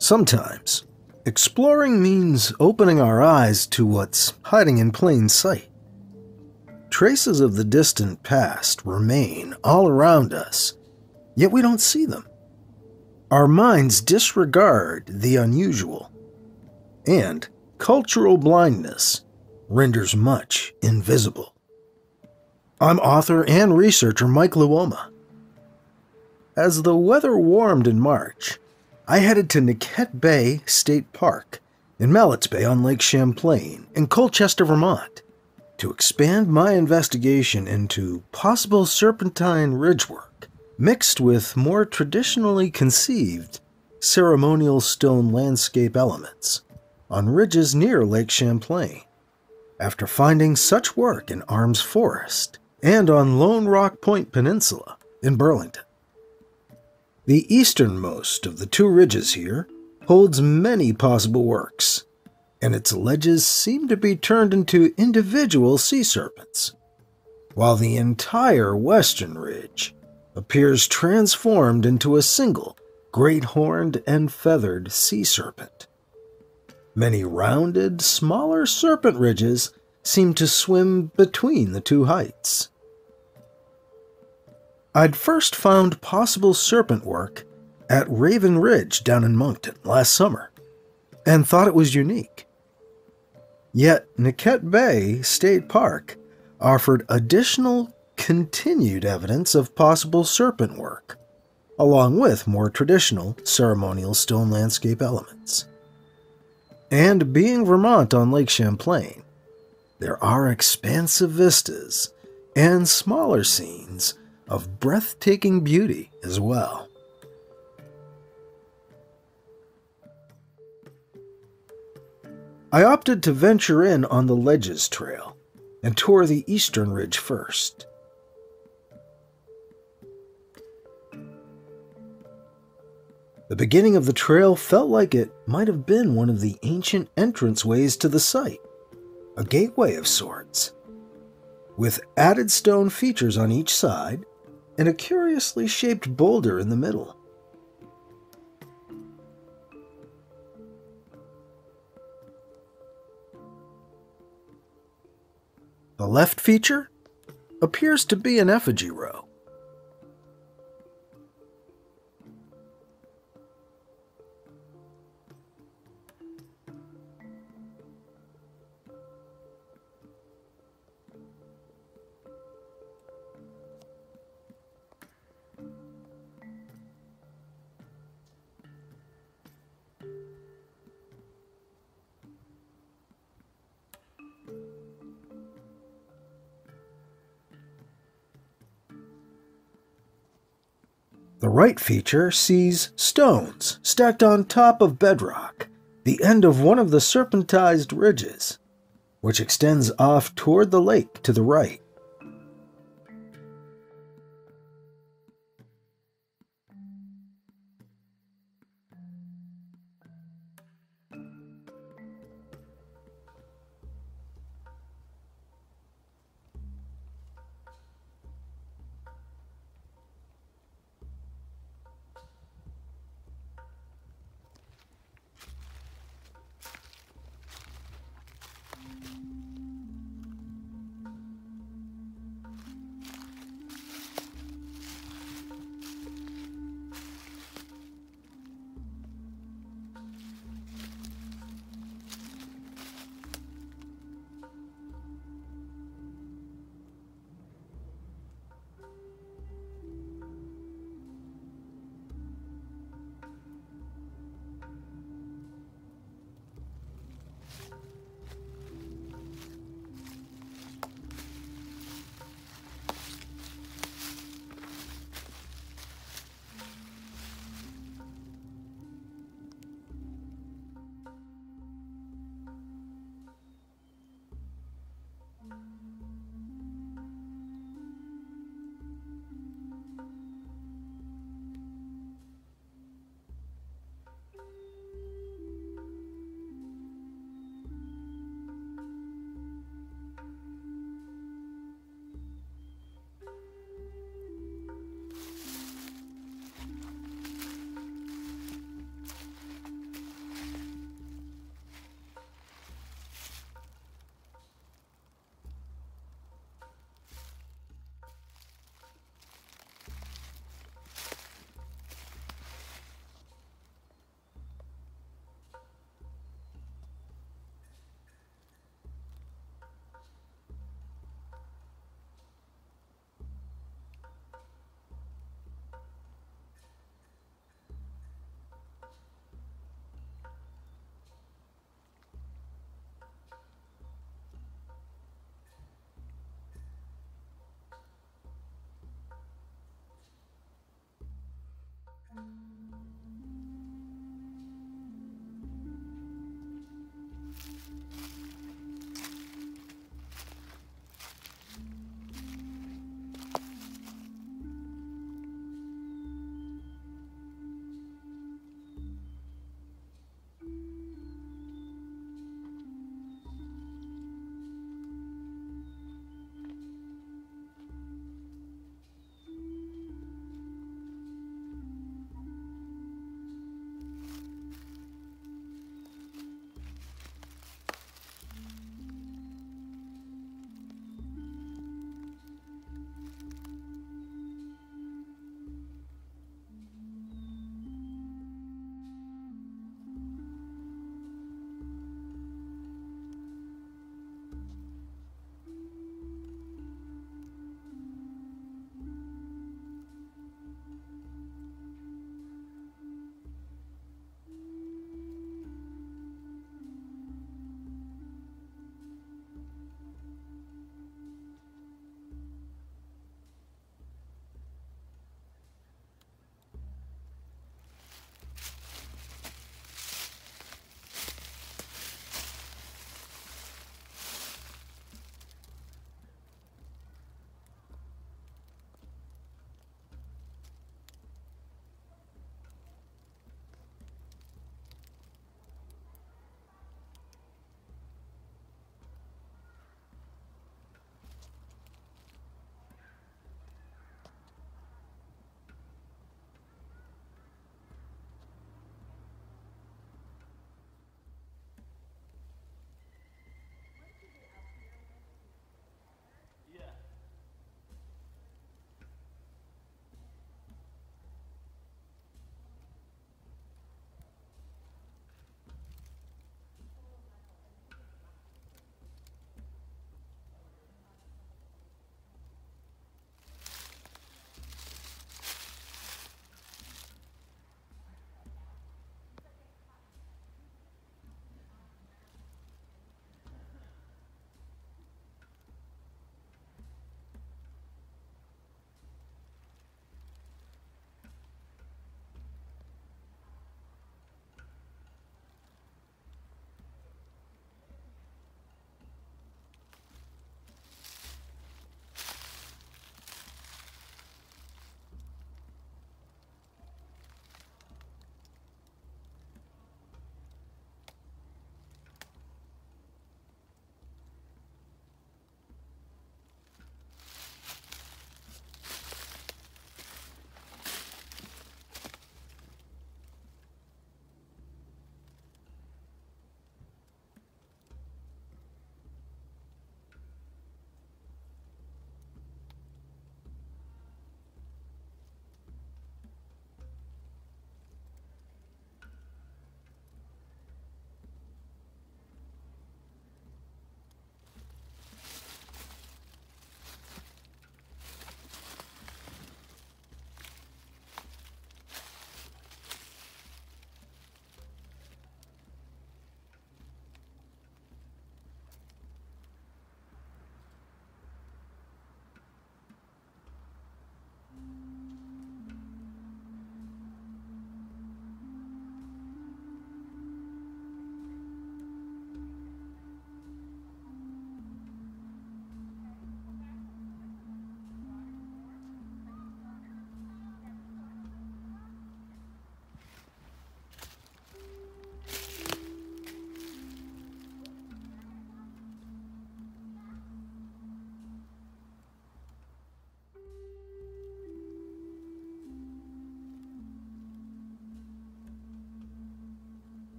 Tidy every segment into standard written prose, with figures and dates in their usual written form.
Sometimes, exploring means opening our eyes to what's hiding in plain sight. Traces of the distant past remain all around us, yet we don't see them. Our minds disregard the unusual, and cultural blindness renders much invisible. I'm author and researcher Mike Luoma. As the weather warmed in March, I headed to Niquette Bay State Park in Mallet Bay on Lake Champlain in Colchester, Vermont, to expand my investigation into possible serpentine ridgework mixed with more traditionally conceived ceremonial stone landscape elements on ridges near Lake Champlain, after finding such work in Arms Forest and on Lone Rock Point Peninsula in Burlington. The easternmost of the two ridges here holds many possible works, and its ledges seem to be turned into individual sea serpents, while the entire western ridge appears transformed into a single great-horned and feathered sea serpent. Many rounded, smaller serpent ridges seem to swim between the two heights. I'd first found possible serpent work at Raven Ridge down in Moncton last summer, and thought it was unique. Yet Niquette Bay State Park offered additional continued evidence of possible serpent work, along with more traditional ceremonial stone landscape elements. And being Vermont on Lake Champlain, there are expansive vistas and smaller scenes of breathtaking beauty as well. I opted to venture in on the Ledges Trail and tour the eastern ridge first. The beginning of the trail felt like it might have been one of the ancient entranceways to the site, a gateway of sorts, with added stone features on each side and a curiously shaped boulder in the middle. The left feature appears to be an effigy row. The right feature sees stones stacked on top of bedrock, the end of one of the serpentized ridges, which extends off toward the lake to the right.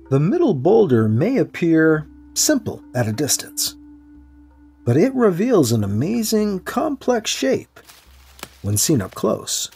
The middle boulder may appear simple at a distance, but it reveals an amazing, complex shape when seen up close.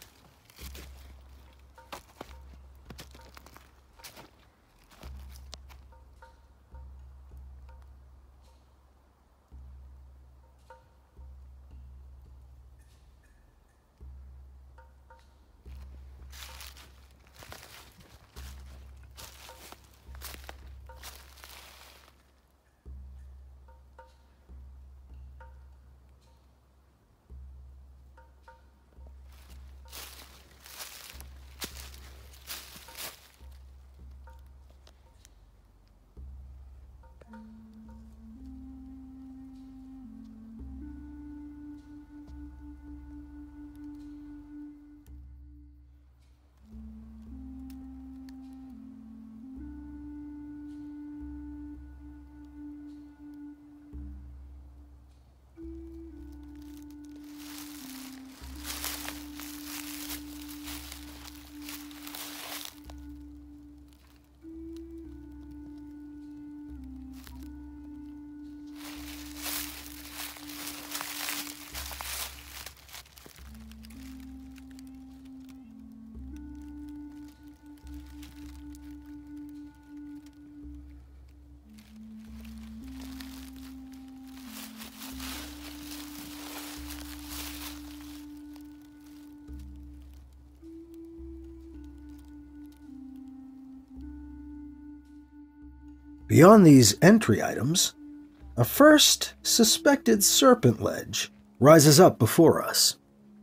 Beyond these entry items, a first suspected serpent ledge rises up before us.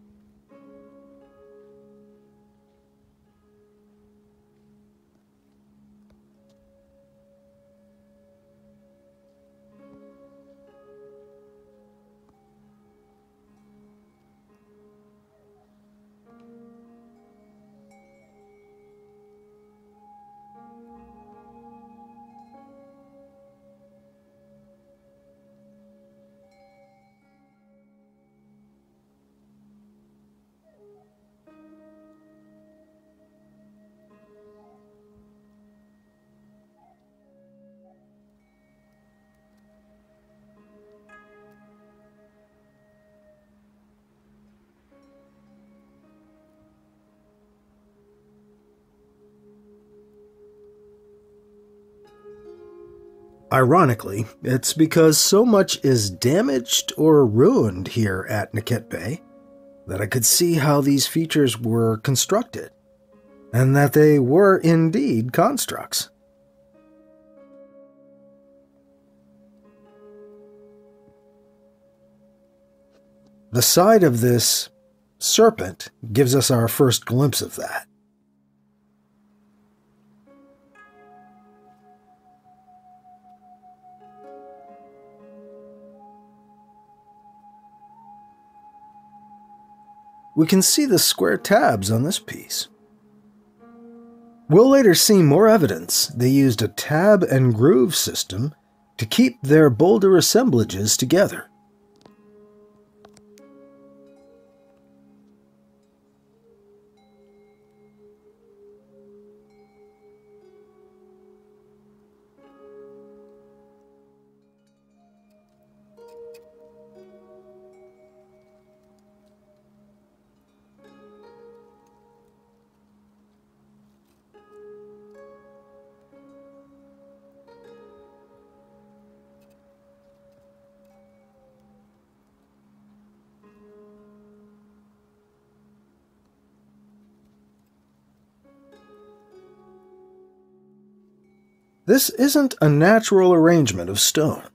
Ironically, it's because so much is damaged or ruined here at Niquette Bay that I could see how these features were constructed, and that they were indeed constructs. The side of this serpent gives us our first glimpse of that. We can see the square tabs on this piece. We'll later see more evidence they used a tab and groove system to keep their boulder assemblages together. This isn't a natural arrangement of stone.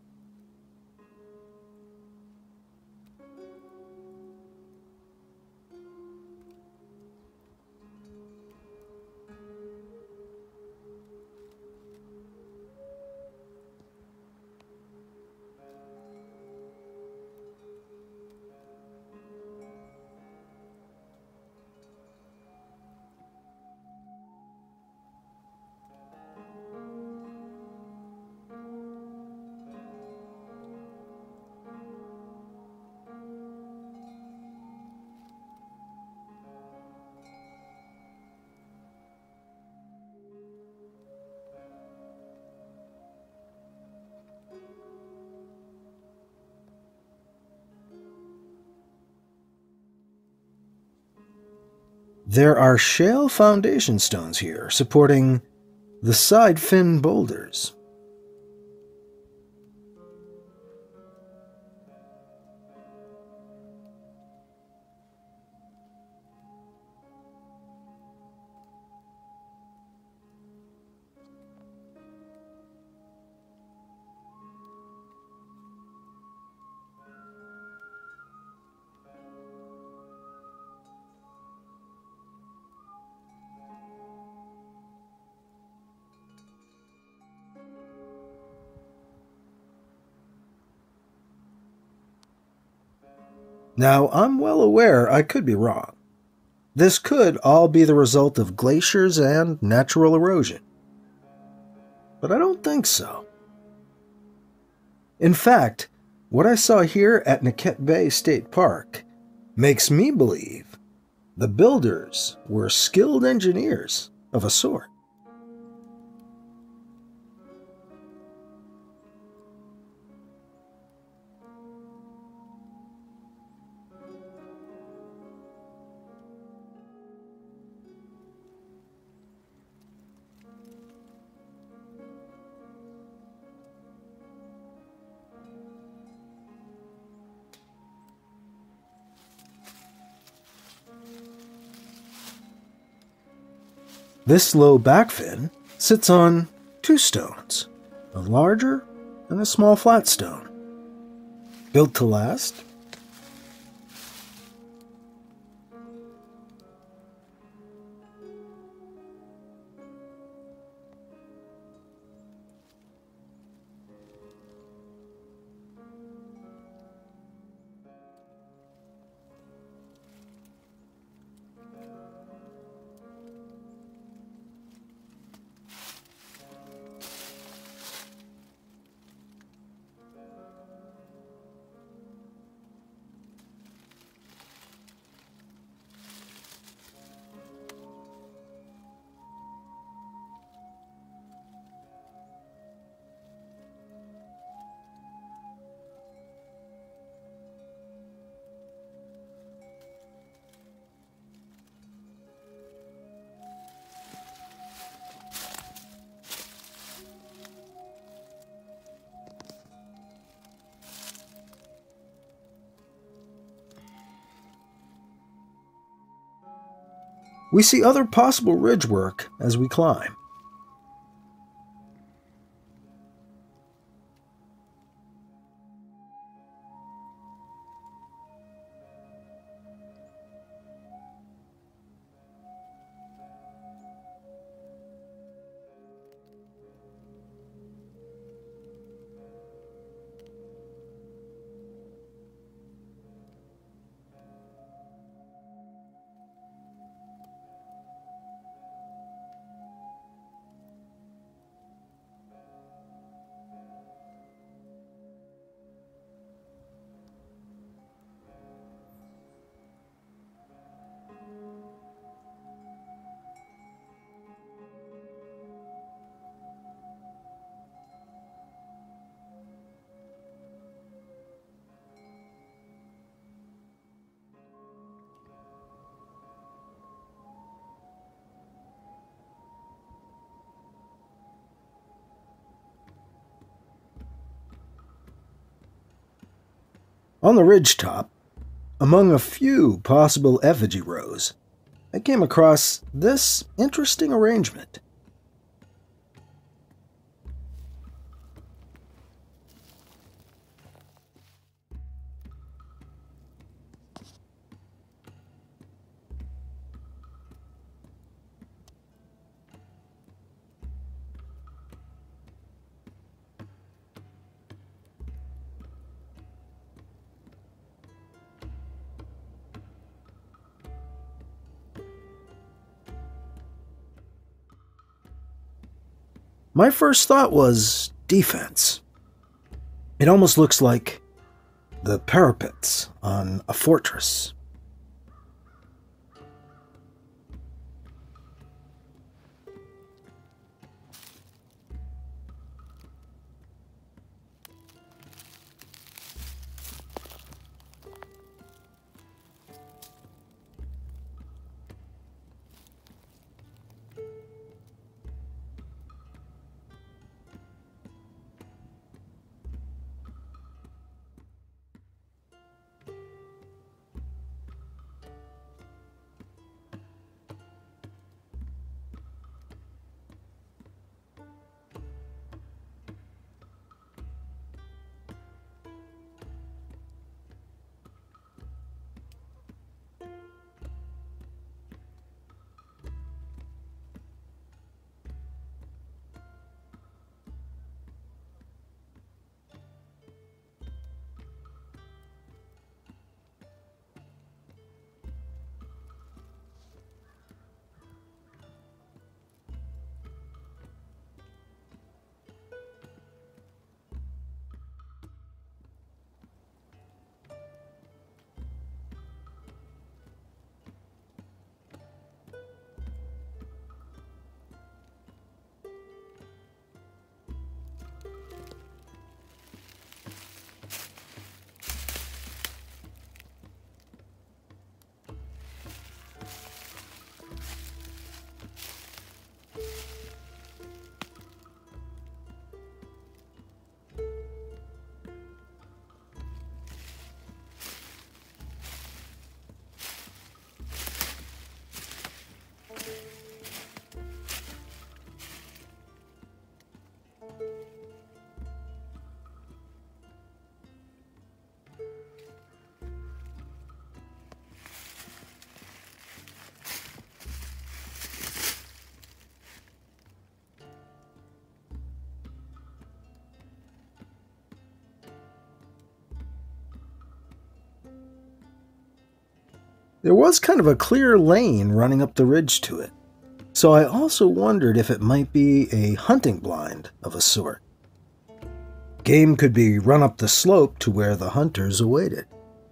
There are shale foundation stones here supporting the side fin boulders. Now, I'm well aware I could be wrong. This could all be the result of glaciers and natural erosion. But I don't think so. In fact, what I saw here at Niquette Bay State Park makes me believe the builders were skilled engineers of a sort. This low backfin sits on two stones, a larger and a small flat stone. Built to last. We see other possible ridge work as we climb. On the ridgetop, among a few possible effigy rows, I came across this interesting arrangement. My first thought was defense. It almost looks like the parapets on a fortress. There was kind of a clear lane running up the ridge to it, so I also wondered if it might be a hunting blind of a sort. Game could be run up the slope to where the hunters awaited.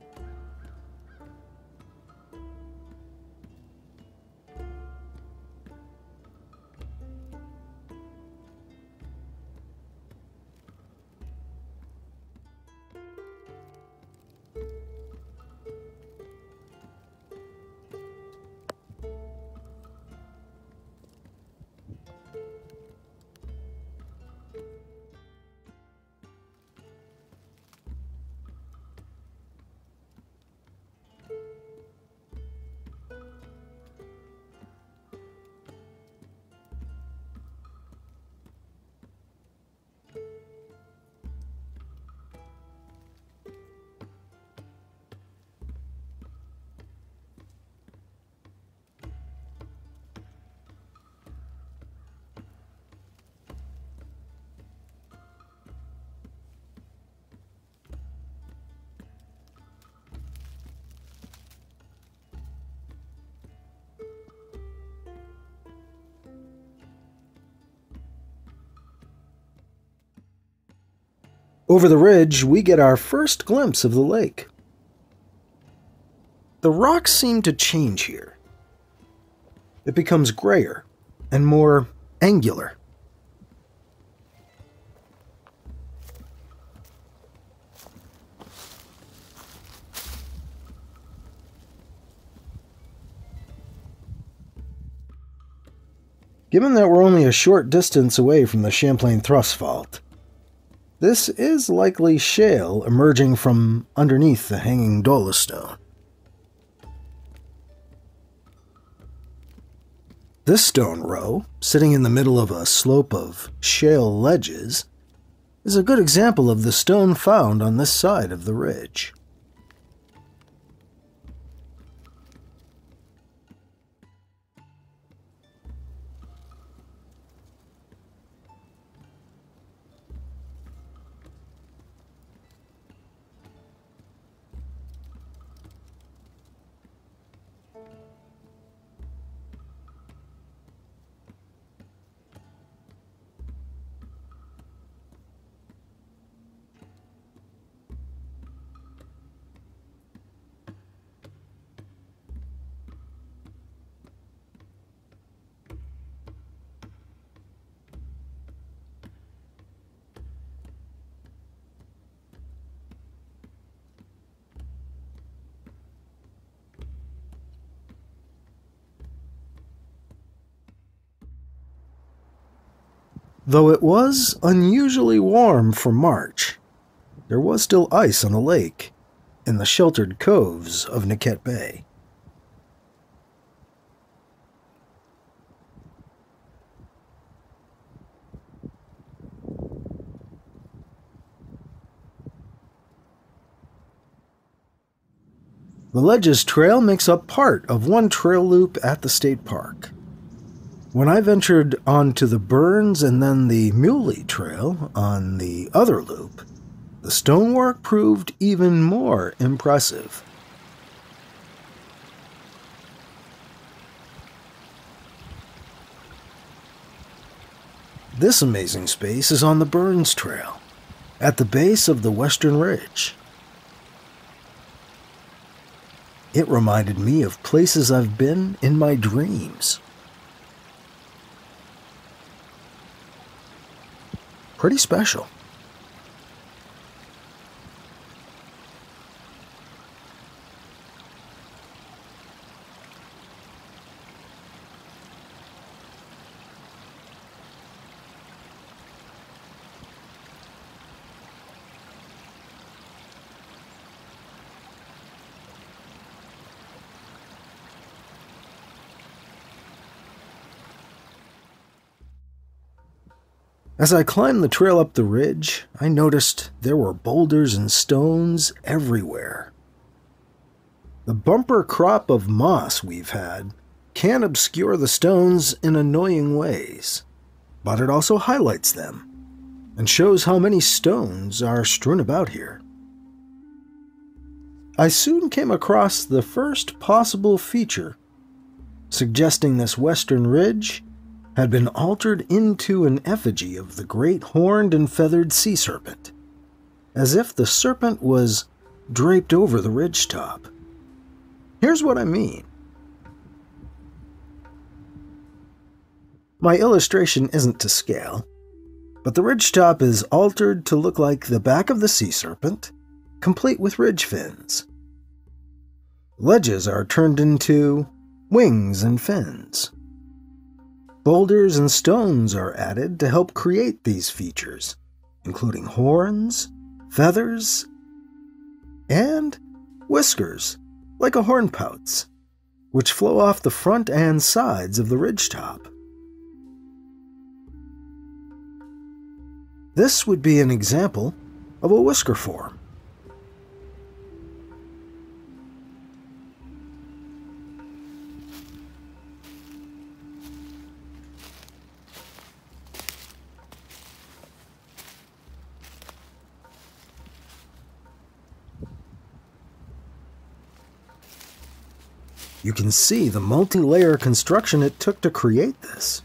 Over the ridge, we get our first glimpse of the lake. The rocks seem to change here. It becomes grayer and more angular. Given that we're only a short distance away from the Champlain thrust fault, this is likely shale emerging from underneath the hanging dolostone. This stone row, sitting in the middle of a slope of shale ledges, is a good example of the stone found on this side of the ridge. Though it was unusually warm for March, there was still ice on the lake in the sheltered coves of Niquette Bay. The Ledges Trail makes up part of one trail loop at the state park. When I ventured onto the Burns and then the Muley Trail on the other loop, the stonework proved even more impressive. This amazing space is on the Burns Trail, at the base of the Western Ridge. It reminded me of places I've been in my dreams. Pretty special. As I climbed the trail up the ridge, I noticed there were boulders and stones everywhere. The bumper crop of moss we've had can obscure the stones in annoying ways, but it also highlights them and shows how many stones are strewn about here. I soon came across the first possible feature, suggesting this western ridge had been altered into an effigy of the great horned and feathered sea serpent, as if the serpent was draped over the ridgetop. Here's what I mean. My illustration isn't to scale, but the ridgetop is altered to look like the back of the sea serpent, complete with ridge fins. Ledges are turned into wings and fins. Boulders and stones are added to help create these features, including horns, feathers, and whiskers, like a hornpouts, which flow off the front and sides of the ridgetop. This would be an example of a whisker form. You can see the multi-layer construction it took to create this.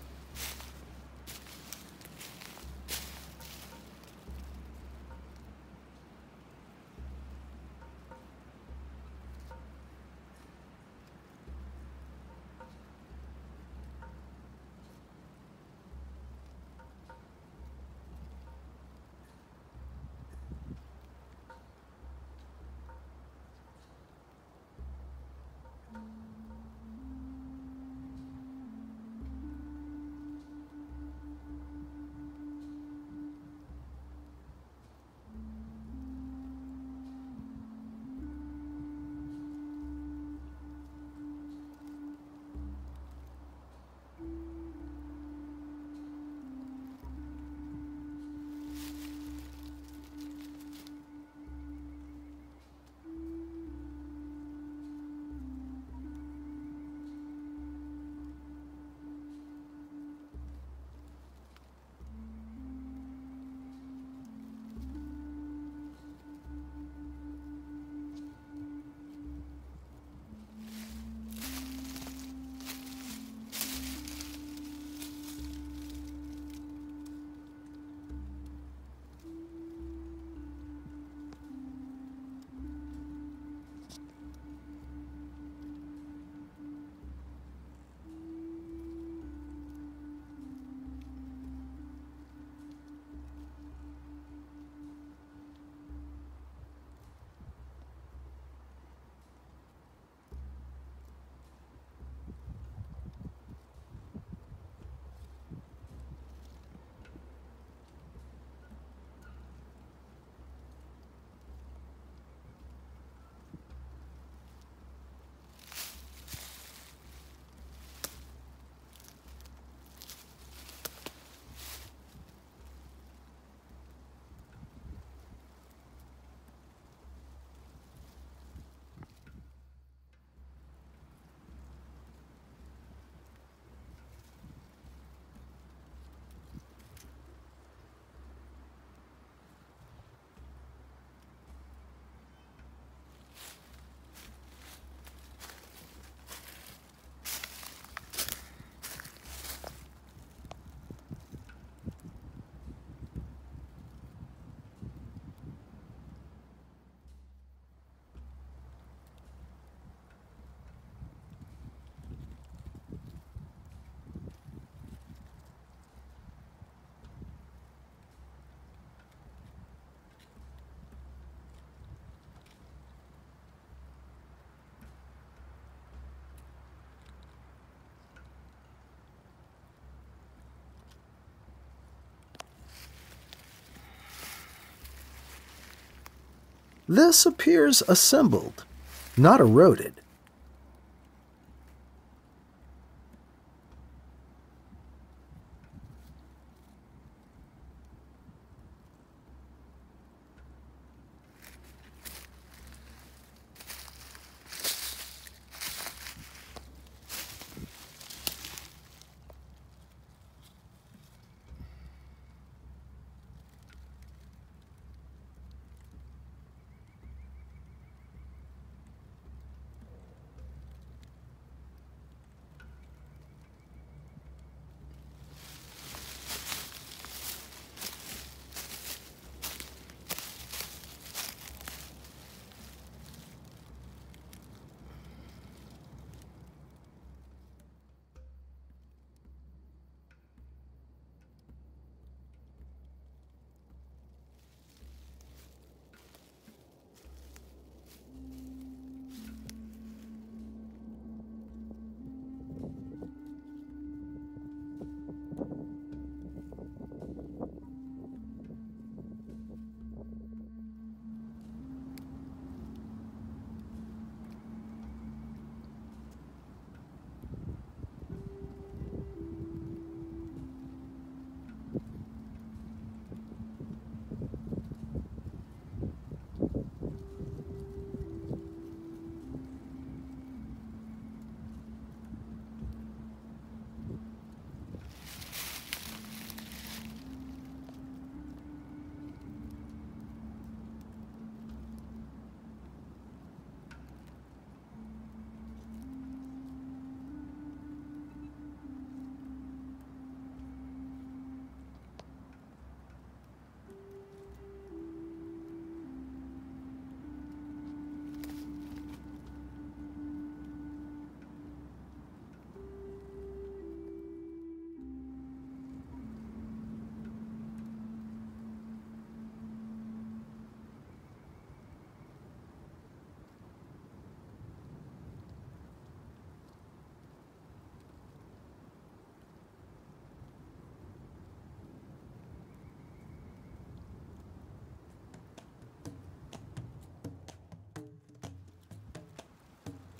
This appears assembled, not eroded.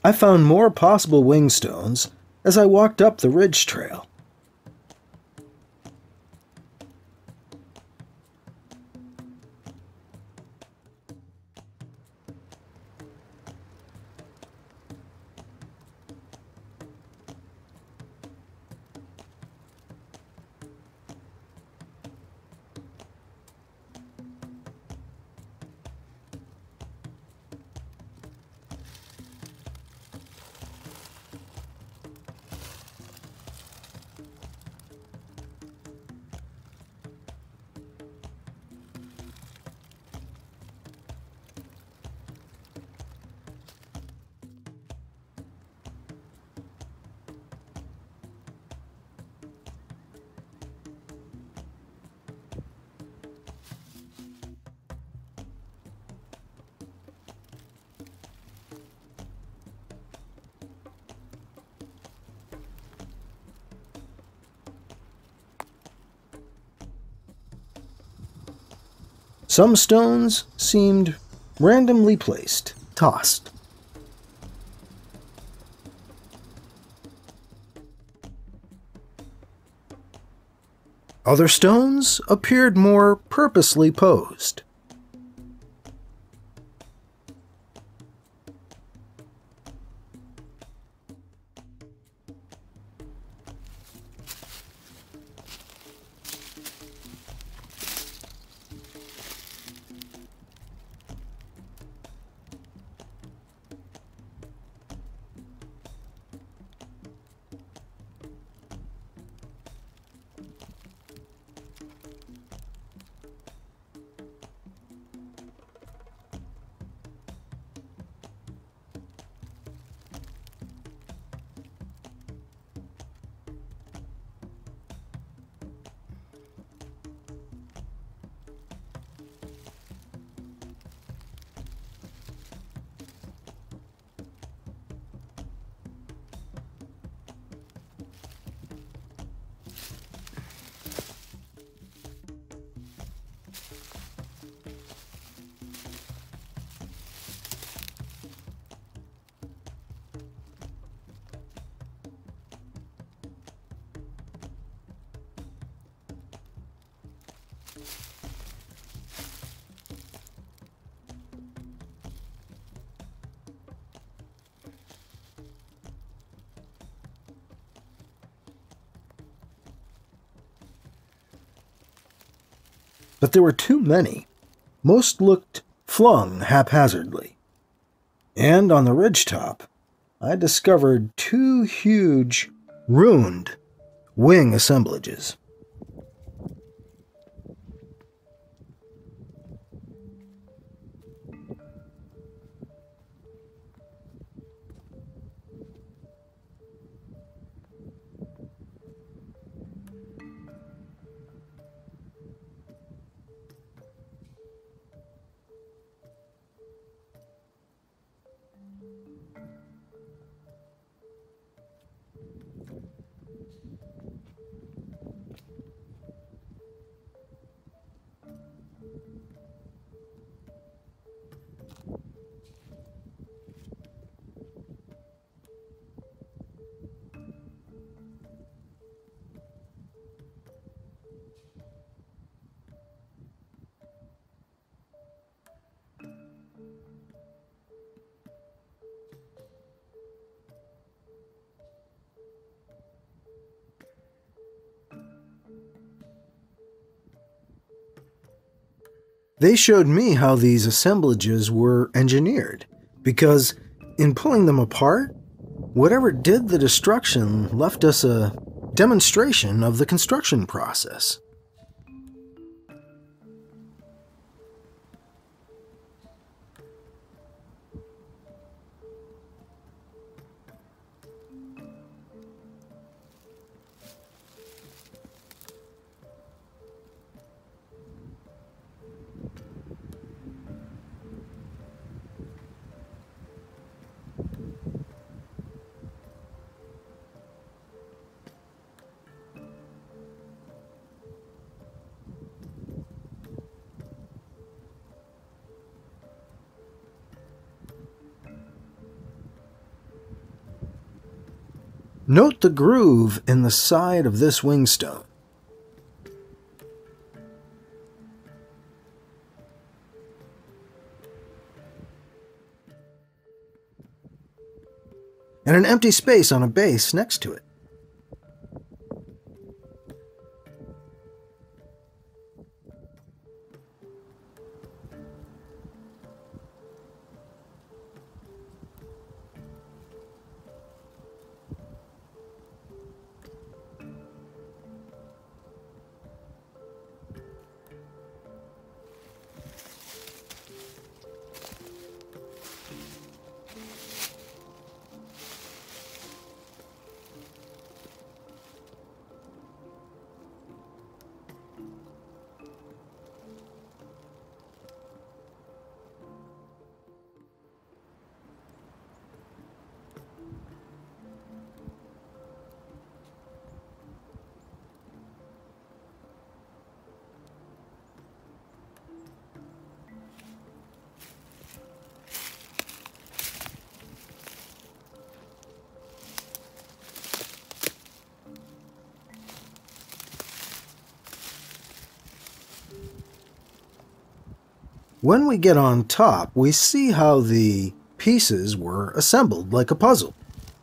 I found more possible wingstones as I walked up the ridge trail. Some stones seemed randomly placed, tossed. Other stones appeared more purposely posed. But there were too many. Most looked flung haphazardly. And on the ridgetop, I discovered two huge, ruined wing assemblages. They showed me how these assemblages were engineered, because in pulling them apart, whatever did the destruction left us a demonstration of the construction process. Note the groove in the side of this wingstone. And an empty space on a base next to it. When we get on top, we see how the pieces were assembled like a puzzle.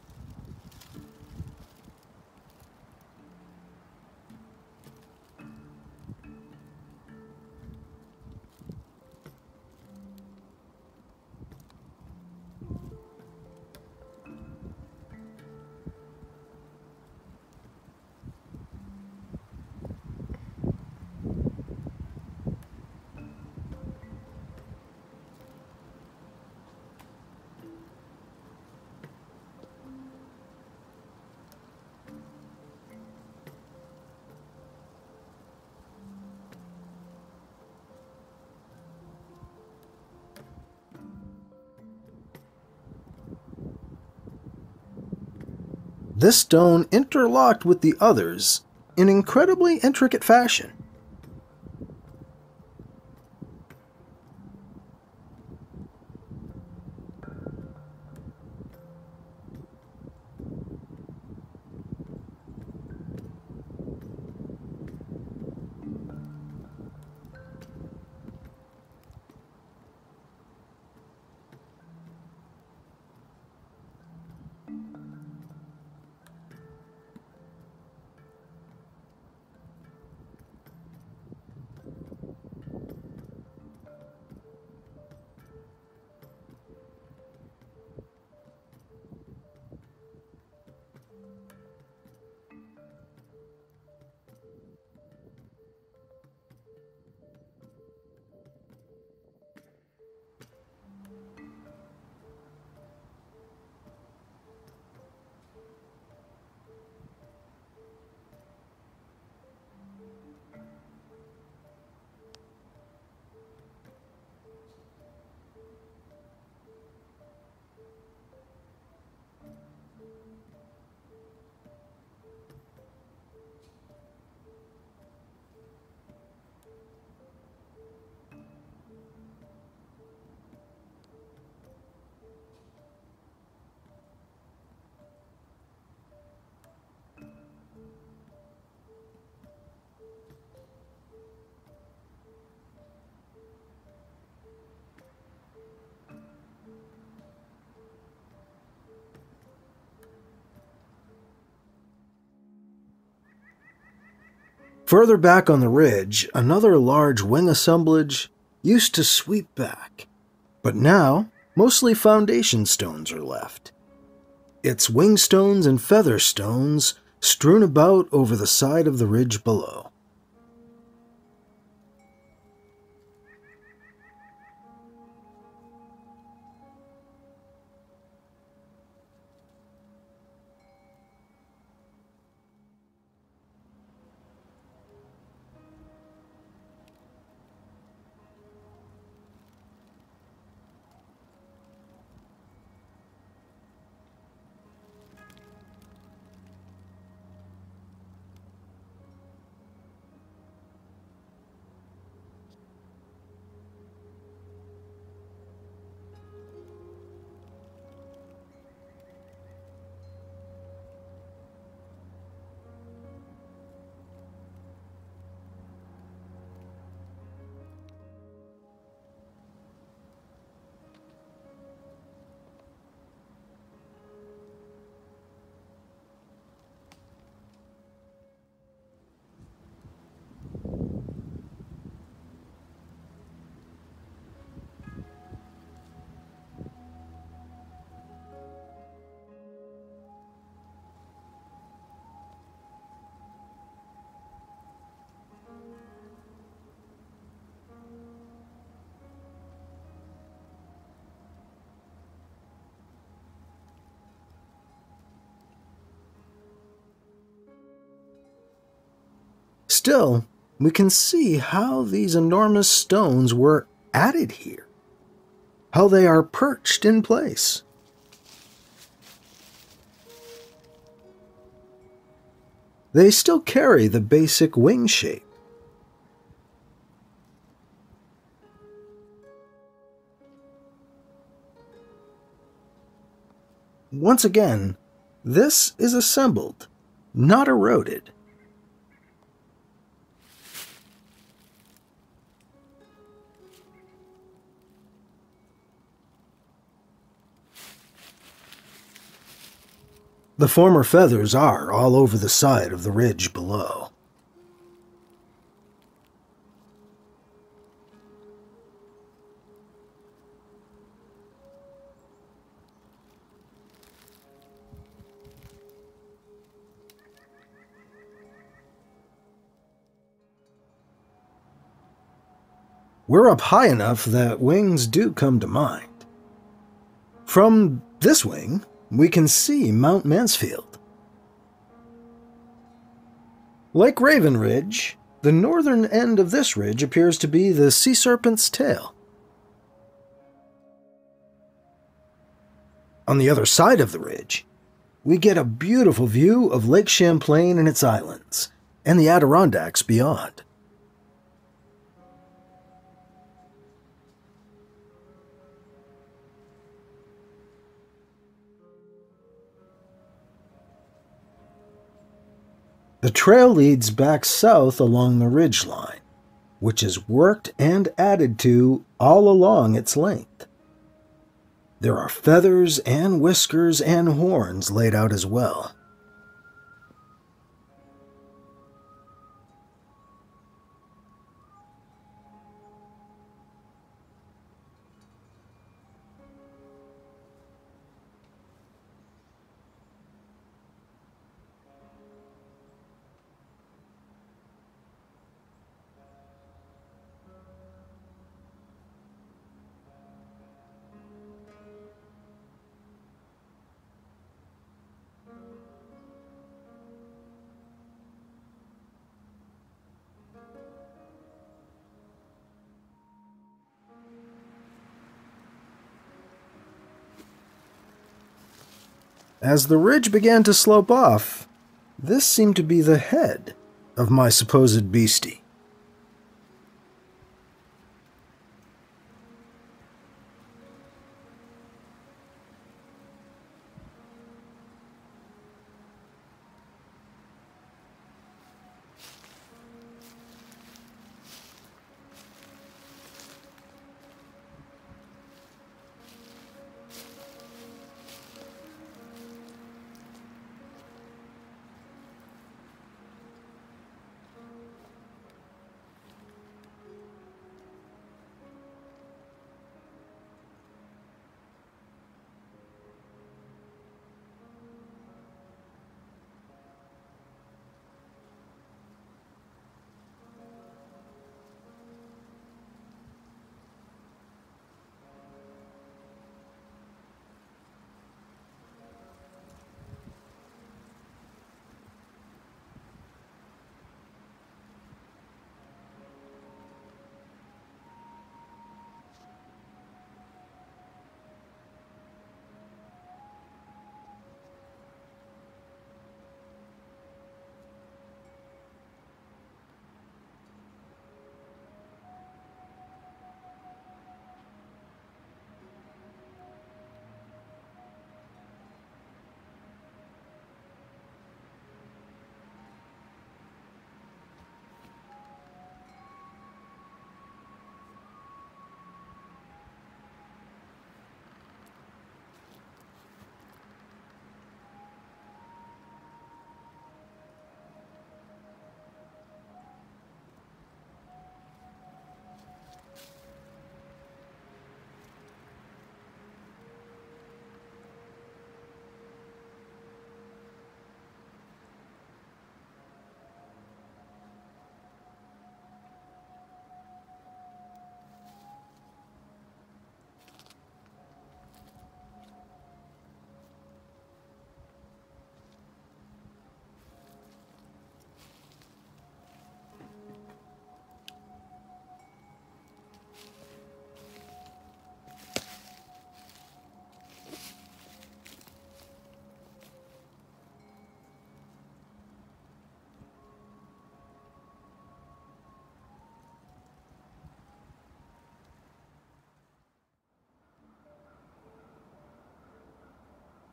This stone interlocked with the others in incredibly intricate fashion. Further back on the ridge, another large wing assemblage used to sweep back, but now mostly foundation stones are left. It's wing stones and feather stones strewn about over the side of the ridge below. Still, we can see how these enormous stones were added here, how they are perched in place. They still carry the basic wing shape. Once again, this is assembled, not eroded. The former feathers are all over the side of the ridge below. We're up high enough that wings do come to mind. From this wing, we can see Mount Mansfield. Like Raven Ridge, the northern end of this ridge appears to be the sea serpent's tail. On the other side of the ridge, we get a beautiful view of Lake Champlain and its islands, and the Adirondacks beyond. The trail leads back south along the ridge line, which is worked and added to all along its length. There are feathers and whiskers and horns laid out as well. As the ridge began to slope off, this seemed to be the head of my supposed beastie.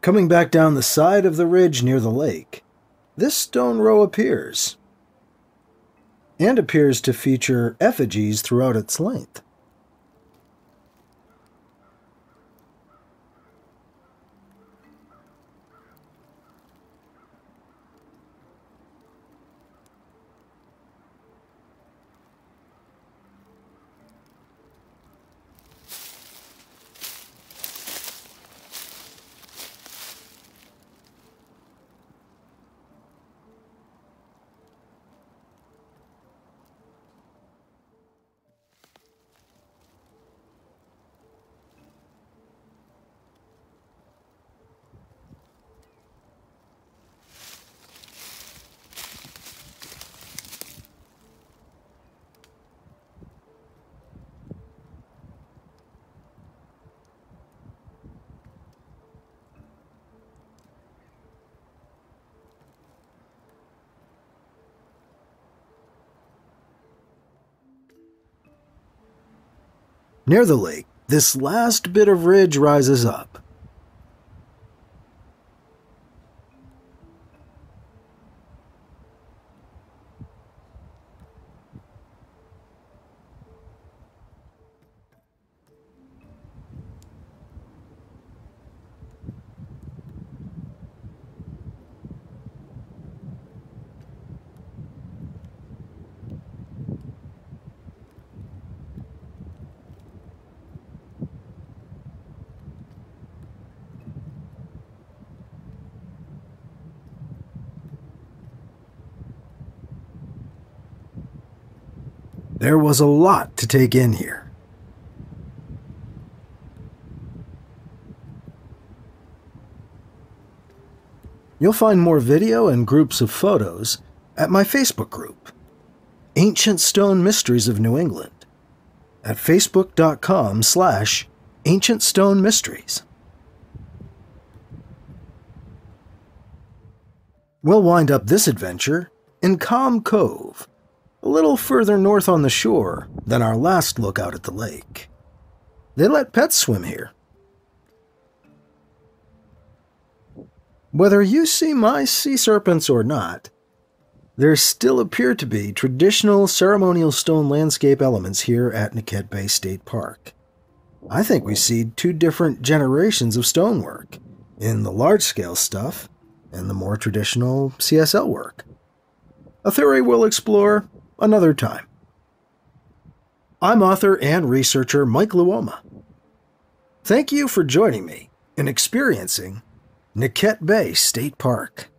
Coming back down the side of the ridge near the lake, this stone row appears, and appears to feature effigies throughout its length. Near the lake, this last bit of ridge rises up. There was a lot to take in here. You'll find more video and groups of photos at my Facebook group, Ancient Stone Mysteries of New England, at facebook.com/Ancient Stone Mysteries. We'll wind up this adventure in Calm Cove, a little further north on the shore than our last look out at the lake. They let pets swim here. Whether you see my sea serpents or not, there still appear to be traditional ceremonial stone landscape elements here at Niquette Bay State Park. I think we see two different generations of stonework, in the large-scale stuff and the more traditional CSL work. A theory we'll explore another time. I'm author and researcher Mike Luoma. Thank you for joining me in experiencing Niquette Bay State Park.